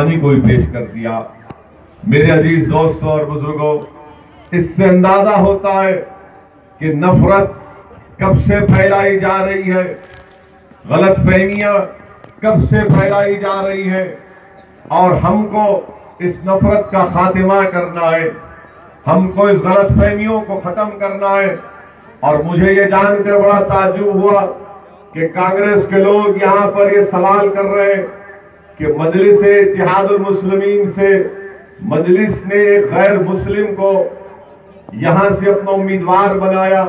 कहानी को ही पेश कर दिया। मेरे अजीज दोस्तों और बुजुर्गों, इससे अंदाजा होता है कि नफरत कब से फैलाई जा रही है, गलतफहमियां कब से फैलाई जा रही है, और हमको इस नफरत का खात्मा करना है, हमको इस गलतफहमियों को खत्म करना है। और मुझे ये जानकर बड़ा ताज्जुब हुआ कि कांग्रेस के लोग यहां पर ये सवाल कर रहे हैं कि मजलिस इत्तेहादुल मुस्लिमीन से मजलिस ने एक गैर मुस्लिम को यहां से अपना उम्मीदवार बनाया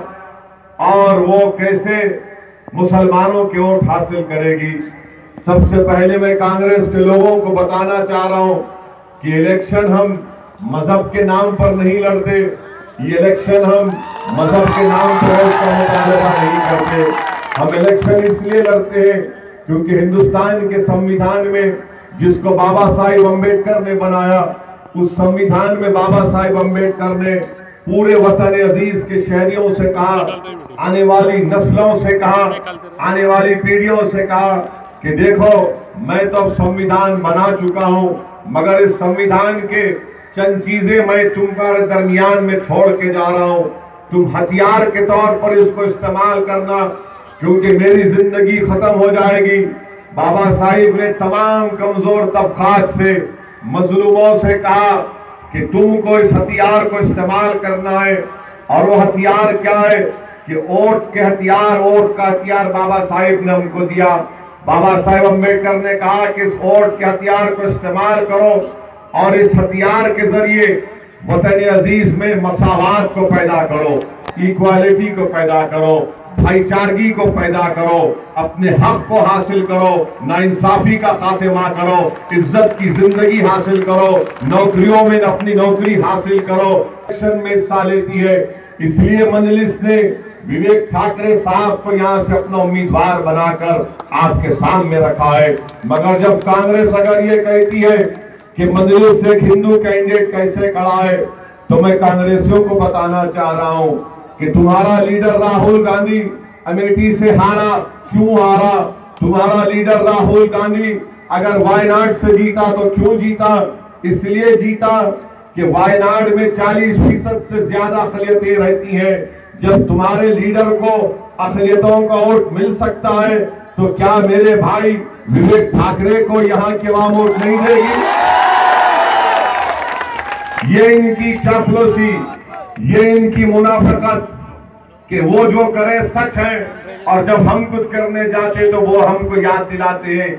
और वो कैसे मुसलमानों की वोट हासिल करेगी। सबसे पहले मैं कांग्रेस के लोगों को बताना चाह रहा हूं कि इलेक्शन हम मजहब के नाम पर नहीं लड़ते, ये इलेक्शन हम मजहब के नाम पर वोट का मुतालबा नहीं करते। हम इलेक्शन इसलिए लड़ते हैं क्योंकि हिंदुस्तान के संविधान में जिसको बाबा साहिब अम्बेडकर ने बनाया, उस संविधान में बाबा साहिब अम्बेडकर ने पूरे वतन अजीज के शहरियों से कहा, आने वाली नस्लों से कहा, आने वाली पीढ़ियों से कहा कि देखो मैं तो संविधान बना चुका हूं, मगर इस संविधान के चंद चीजें मैं तुम्हारे दरमियान में छोड़ के जा रहा हूं। तुम हथियार के तौर पर इसको इस्तेमाल करना, क्योंकि मेरी जिंदगी खत्म हो जाएगी। बाबा साहिब ने तमाम कमजोर तबकात से, मजलूमों से कहा कि तुमको इस हथियार को इस्तेमाल करना है। और वो हथियार क्या है कि वोट के हथियार, वोट का हथियार बाबा साहिब ने हमको दिया। बाबा साहिब अम्बेडकर ने कहा कि इस वोट के हथियार को इस्तेमाल करो और इस हथियार के जरिए वतन अजीज में मसावात को पैदा करो, इक्वालिटी को पैदा करो, भाईचारगी को पैदा करो, अपने हक को हासिल करो, नाइंसाफी का खात्मा करो, इज्जत की जिंदगी हासिल करो, नौकरियों में अपनी नौकरी हासिल करो। इलेक्शन में हिस्सा लेती है, इसलिए मजलिस ने विवेक ठाकरे साहब को यहां से अपना उम्मीदवार बनाकर आपके सामने रखा है। मगर जब कांग्रेस अगर ये कहती है कि मजलिस से एक हिंदू कैंडिडेट कैसे खड़ा है, तो मैं कांग्रेसियों को बताना चाह रहा हूं कि तुम्हारा लीडर राहुल गांधी अमेठी से हारा, क्यों हारा? तुम्हारा लीडर राहुल गांधी अगर वायनाड से जीता तो क्यों जीता? इसलिए जीता कि वायनाड में 40% से ज्यादा अक़लियतें रहती हैं। जब तुम्हारे लीडर को अक़लियतों का वोट मिल सकता है, तो क्या मेरे भाई विवेक ठाकरे को यहां की आवाम वोट नहीं देगी? ये इनकी चापलूसी, ये इनकी मुनाफिकत कि वो जो करे सच है, और जब हम कुछ करने जाते तो वो हमको याद दिलाते हैं।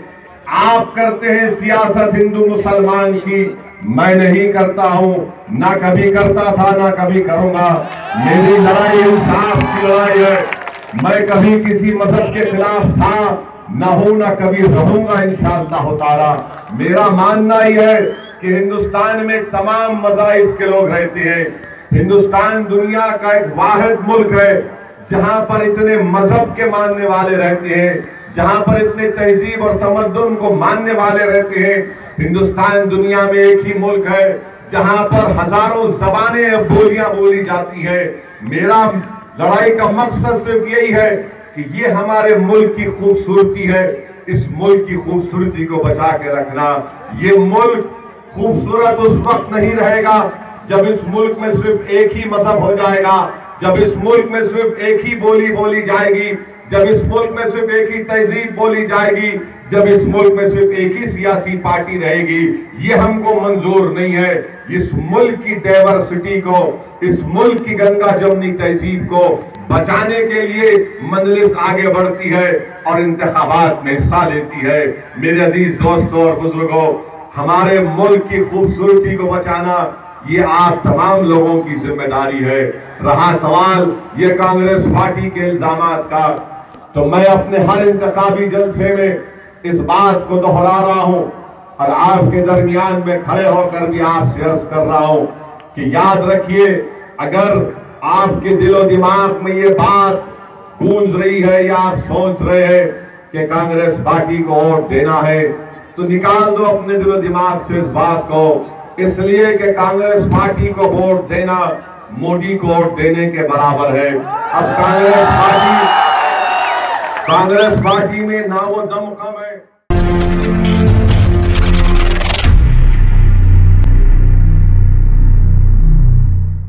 आप करते हैं सियासत हिंदू मुसलमान की, मैं नहीं करता हूं, ना कभी करता था, ना कभी करूंगा। मेरी लड़ाई इंसाफ की लड़ाई है। मैं कभी किसी मजहब के खिलाफ था ना हूं, ना कभी रहूंगा इंशाअल्लाह ताला। मेरा मानना ही है कि हिंदुस्तान में तमाम मज़ाहिब के लोग रहते हैं। हिंदुस्तान दुनिया का एक वाहिद मुल्क है जहां पर इतने मजहब के मानने वाले रहते हैं, जहां पर इतने तहजीब और तमद्दुन को मानने वाले रहते हैं। हिंदुस्तान दुनिया में एक ही मुल्क है जहां पर हजारों जबानें, बोलियां बोली जाती है। मेरा लड़ाई का मकसद सिर्फ यही है कि ये हमारे मुल्क की खूबसूरती है। इस मुल्क की खूबसूरती को बचा के रखना। ये मुल्क खूबसूरत उस वक्त नहीं रहेगा जब इस मुल्क में सिर्फ एक ही मजहब हो जाएगा, जब इस मुल्क में सिर्फ एक ही बोली बोली जाएगी, जब इस मुल्क में सिर्फ एक ही तहजीब बोली जाएगी, जब इस मुल्क में सिर्फ एक ही सियासी पार्टी रहेगी। ये हमको मंजूर नहीं है। इस मुल्क की डाइवर्सिटी को, इस मुल्क की गंगा जमनी तहजीब को बचाने के लिए मजलिस आगे बढ़ती है और इंतखाबात में हिस्सा लेती है। मेरे अजीज दोस्तों और बुजुर्गों, हमारे मुल्क की खूबसूरती को बचाना ये आप तमाम लोगों की जिम्मेदारी है। रहा सवाल ये कांग्रेस पार्टी के इल्जामात का, तो मैं अपने हर इंतखाबी जलसे में इस बात को दोहरा रहा हूं और आपके दरमियान में खड़े होकर भी आपसे अर्ज कर रहा हूं कि याद रखिए, अगर आपके दिलो दिमाग में ये बात गूंज रही है या आप सोच रहे हैं कि कांग्रेस पार्टी को वोट देना है, तो निकाल दो अपने दिलो दिमाग से इस बात को। इसलिए कि कांग्रेस पार्टी को वोट देना मोदी को वोट देने के बराबर है। अब कांग्रेस पार्टी में ना वो दम कम है।